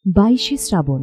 বাইশে শ্রাবণ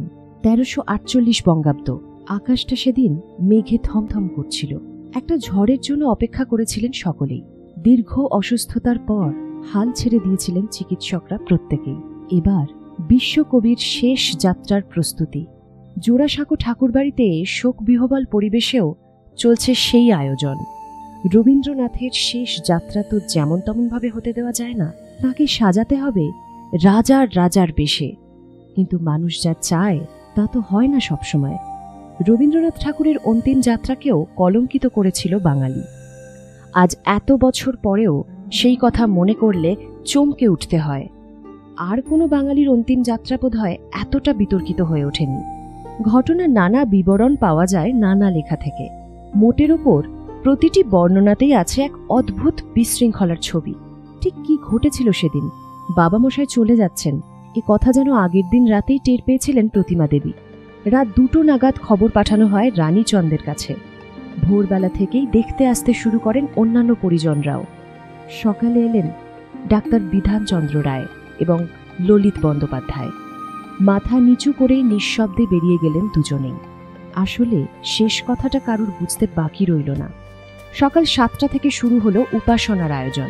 ১৩৪৮ বঙ্গাব্দ। আকাশটা সেদিন মেঘে থমথম করছিল। একটা ঝড়ের জন্য অপেক্ষা করেছিলেন সকলেই। দীর্ঘ অসুস্থতার পর হাল ছেড়ে দিয়েছিলেন চিকিৎসকরা প্রত্যেকেই। এবার বিশ্বকবির শেষ যাত্রার প্রস্তুতি। জোড়াসাঁকো ঠাকুরবাড়িতে শোক বিহ্বল পরিবেশেও চলছে সেই আয়োজন। রবীন্দ্রনাথের শেষ যাত্রা তো যেমন তেমনভাবে হতে দেওয়া যায় না, তাকে সাজাতে হবে রাজার রাজার বেশে। কিন্তু মানুষ যা চায় তা তো হয় না সবসময়। রবীন্দ্রনাথ ঠাকুরের অন্তিম যাত্রাকেও কলঙ্কিত করেছিল বাঙালি। আজ এত বছর পরেও সেই কথা মনে করলে চমকে উঠতে হয়। আর কোনো বাঙালির অন্তিম যাত্রা বোধহয় এতটা বিতর্কিত হয়ে ওঠেনি। ঘটনার নানা বিবরণ পাওয়া যায় নানা লেখা থেকে। মোটের ওপর প্রতিটি বর্ণনাতেই আছে এক অদ্ভুত বিশৃঙ্খলার ছবি। ঠিক কি ঘটেছিল সেদিন? বাবা মশাই চলে যাচ্ছেন, এ কথা যেন আগের দিন রাতেই টের পেয়েছিলেন প্রতিমা দেবী। রাত ২টো নাগাদ খবর পাঠানো হয় রানীচন্দের কাছে। ভোরবেলা থেকেই দেখতে আসতে শুরু করেন অন্যান্য পরিজনরাও। সকালে এলেন ডাক্তার বিধানচন্দ্র রায় এবং ললিত বন্দ্যোপাধ্যায়। মাথা নিচু করেই নিঃশব্দে বেরিয়ে গেলেন দুজনেই। আসলে শেষ কথাটা কারুর বুঝতে বাকি রইল না। সকাল ৭টা থেকে শুরু হলো উপাসনার আয়োজন।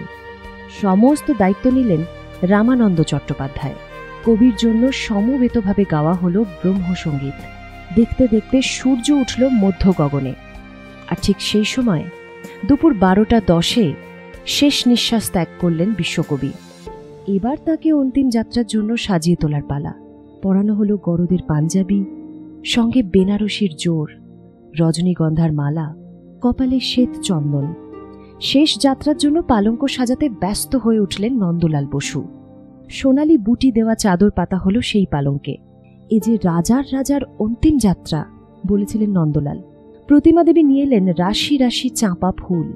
সমস্ত দায়িত্ব নিলেন রামানন্দ চট্টোপাধ্যায়। কবির জন্য সমবেতভাবে গাওয়া হলো ব্রহ্মসঙ্গীত। দেখতে দেখতে সূর্য উঠল মধ্য গগনে। আর ঠিক সেই সময় দুপুর ১২টা ১০ শেষ নিঃশ্বাস ত্যাগ করলেন বিশ্বকবি। এবার তাকে অন্তিম যাত্রার জন্য সাজিয়ে তোলার পালা। পরানো হলো গরদের পাঞ্জাবি, সঙ্গে বেনারসির জোর, রজনীগন্ধার মালা, কপালে শ্বেত চন্দন। শেষ যাত্রার জন্য পালঙ্ক সাজাতে ব্যস্ত হয়ে উঠলেন নন্দলাল বসু। সোনালি বুটি দেওয়া চাদর পাতা হলো সেই পালঙ্কে। এ যে রাজার রাজার অন্তিম যাত্রা, বলেছিলেন নন্দলাল। প্রতিমা দেবী নিয়ে এলেন রাশি রাশি চাঁপা ফুল।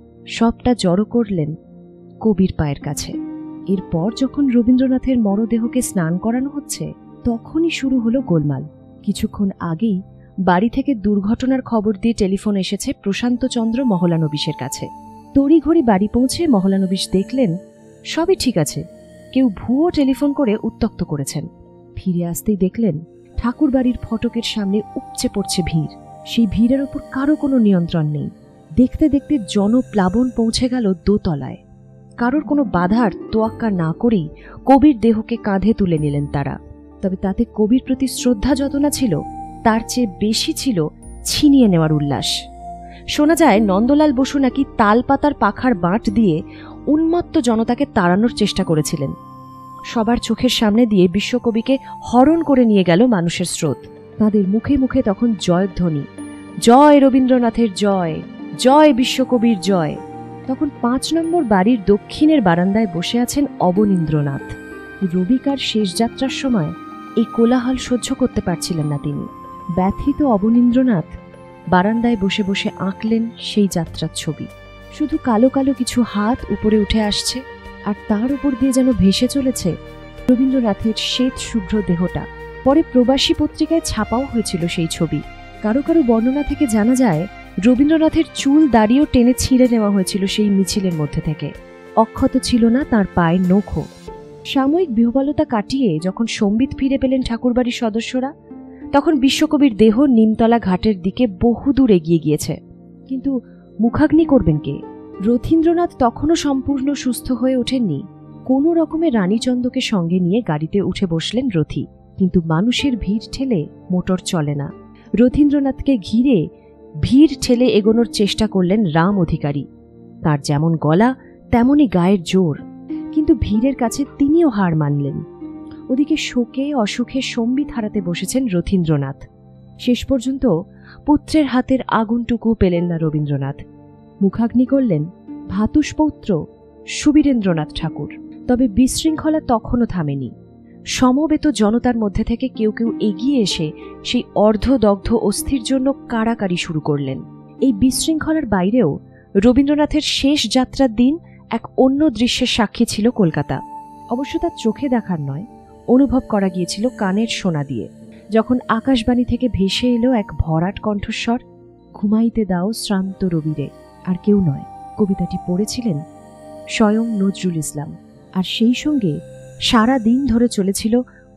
সবটা জড়ো করলেন কবির পায়ের কাছে। এরপর যখন রবীন্দ্রনাথের মরদেহকে স্নান করানো হচ্ছে, তখনই শুরু হলো গোলমাল। কিছুক্ষণ আগেই বাড়ি থেকে দুর্ঘটনার খবর দিয়ে টেলিফোন এসেছে প্রশান্তচন্দ্র মহলানবিশের কাছে। তড়িঘড়ি বাড়ি পৌঁছে মহলানবিশ দেখলেন সবই ঠিক আছে, কেউ ভুয়ো টেলিফোন করে উত্ত্যক্ত করেছেন। ফিরে আসতেই দেখলেন ঠাকুর বাড়ির ফটকের সামনে উপচে পড়ছে ভিড়। সেই ভিড়ের ওপর কারো কোনো নিয়ন্ত্রণ নেই। দেখতে দেখতে জনপ্লাবন পৌঁছে গেল দোতলায়। কারোর কোনো বাধার তোয়াক্কা না করেই কবির দেহকে কাঁধে তুলে নিলেন তারা। তবে তাতে কবির প্রতি শ্রদ্ধা যত না ছিল, তার চেয়ে বেশি ছিল ছিনিয়ে নেওয়ার উল্লাস। শোনা যায় নন্দলাল বসু নাকি তালপাতার পাখার বাঁট দিয়ে উন্মত্ত জনতাকে তাড়ানোর চেষ্টা করেছিলেন। সবার চোখের সামনে দিয়ে বিশ্বকবিকে হরণ করে নিয়ে গেল মানুষের স্রোত। তাদের মুখে মুখে তখন জয়ধ্বনি, জয় রবীন্দ্রনাথের জয়, জয় বিশ্বকবির জয়। তখন ৫ নম্বর বাড়ির দক্ষিণের বারান্দায় বসে আছেন অবনীন্দ্রনাথ। রবিকার শেষ যাত্রার সময় এই কোলাহল সহ্য করতে পারছিলেন না তিনি। ব্যথিত অবনীন্দ্রনাথ বারান্দায় বসে বসে আঁকলেন সেই যাত্রার ছবি। শুধু কালো কালো কিছু হাত উপরে উঠে আসছে, আর তার উপর দিয়ে যেন ভেসে চলেছে রবীন্দ্রনাথের শ্বেত শুভ্র দেহটা। পরে প্রবাসী পত্রিকায় ছাপাও হয়েছিল সেই ছবি। কারো কারো বর্ণনা থেকে জানা যায় রবীন্দ্রনাথের চুল দাড়িও টেনে ছিঁড়ে নেওয়া হয়েছিল সেই মিছিলের মধ্যে থেকে। অক্ষত ছিল না তার পায়ের নখও। সাময়িক বিহ্বলতা কাটিয়ে যখন সম্বিত ফিরে পেলেন ঠাকুরবাড়ির সদস্যরা, তখন বিশ্বকবির দেহ নিমতলা ঘাটের দিকে বহুদূর এগিয়ে গিয়েছে। কিন্তু মুখাগ্নি করবেন কে? রথীন্দ্রনাথ তখনও সম্পূর্ণ সুস্থ হয়ে ওঠেননি। কোনো রকমে রানীচন্দকে সঙ্গে নিয়ে গাড়িতে উঠে বসলেন রথী। কিন্তু মানুষের ভিড় ঠেলে মোটর চলে না। রথীন্দ্রনাথকে ঘিরে ভিড় ঠেলে এগোনোর চেষ্টা করলেন রাম অধিকারী। তার যেমন গলা তেমনই গায়ের জোর, কিন্তু ভিড়ের কাছে তিনিও হার মানলেন। ওদিকে শোকে অসুখে সম্বিত হারাতে বসেছেন রথীন্দ্রনাথ। শেষ পর্যন্ত পুত্রের হাতের আগুনটুকু পেলেন না রবীন্দ্রনাথ। মুখাগ্নি করলেন ভাতুষপৌত্র সুবীরেন্দ্রনাথ ঠাকুর। তবে বিশৃঙ্খলা তখনও থামেনি। সমবেত জনতার মধ্যে থেকে কেউ কেউ এগিয়ে এসে সেই অর্ধদগ্ধ অস্থির জন্য কাড়াকাড়ি শুরু করলেন। এই বিশৃঙ্খলার বাইরেও রবীন্দ্রনাথের শেষ যাত্রার দিন এক অন্য দৃশ্যের সাক্ষী ছিল কলকাতা। অবশ্য তার চোখে দেখার নয়, অনুভব করা গিয়েছিল কানের শোনা দিয়ে। যখন আকাশবাণী থেকে ভেসে এলো এক ভরাট কণ্ঠস্বর, ঘুমাইতে দাও শ্রান্ত রবিরে। আর কেউ নয়, কবিতাটি পড়েছিলেন স্বয়ং নজরুল ইসলাম। আর সেই সঙ্গে সারা দিন ধরে চলেছিল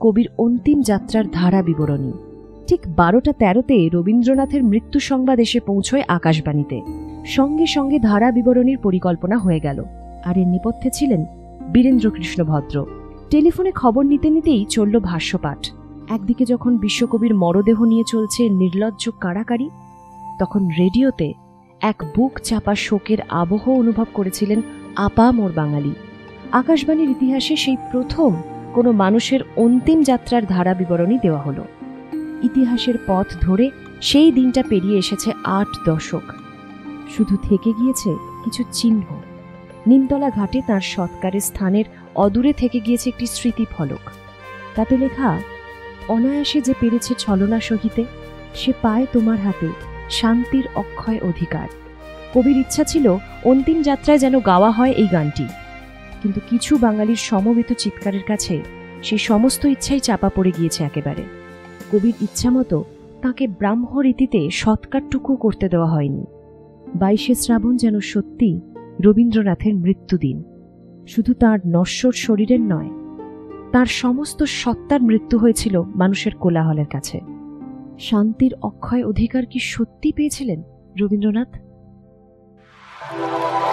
কবির অন্তিম যাত্রার ধারা বিবরণী। ঠিক 12:13 রবীন্দ্রনাথের মৃত্যু সংবাদ এসে পৌঁছয় আকাশবাণীতে। সঙ্গে সঙ্গে ধারা বিবরণীর পরিকল্পনা হয়ে গেল, আর এর নেপথ্যে ছিলেন বীরেন্দ্রকৃষ্ণ ভদ্র। টেলিফোনে খবর নিতে নিতেই চলল ভাষ্যপাঠ। একদিকে যখন বিশ্বকবির মরদেহ নিয়ে চলছে নির্লজ্জ কাড়াকাড়ি, তখন রেডিওতে এক বুক চাপা শোকের আবহ অনুভব করেছিলেন আপামর বাঙালি। আকাশবাণীর ইতিহাসে সেই প্রথম কোনো মানুষের অন্তিম যাত্রার ধারা বিবরণী দেওয়া হলো। ইতিহাসের পথ ধরে সেই দিনটা পেরিয়ে এসেছে 8 দশক। শুধু থেকে গিয়েছে কিছু চিহ্ন। নিমতলা ঘাটে তাঁর সৎকারের স্থানের অদূরে থেকে গিয়েছে একটি স্মৃতিফলক। তাতে লেখা, অনায়াসে যে পেরেছে ছলনা সহিতে, সে পায় তোমার হাতে শান্তির অক্ষয় অধিকার। কবির ইচ্ছা ছিল অন্তিম যাত্রায় যেন গাওয়া হয় এই গানটি, কিন্তু কিছু বাঙালির সমবেত চিৎকারের কাছে সেই সমস্ত ইচ্ছাই চাপা পড়ে গিয়েছে একেবারে। কবির ইচ্ছা মতো তাঁকে ব্রাহ্ম রীতিতে সৎকারটুকু করতে দেওয়া হয়নি। 22শে শ্রাবণ যেন সত্যি রবীন্দ্রনাথের মৃত্যুদিন। শুধু তাঁর নশ্বর শরীরের নয়, তাঁর সমস্ত সত্তার মৃত্যু হয়েছিল মানুষের কোলাহলের কাছে। শান্তির অক্ষয় অধিকার কি সত্যি পেয়েছিলেন রবীন্দ্রনাথ?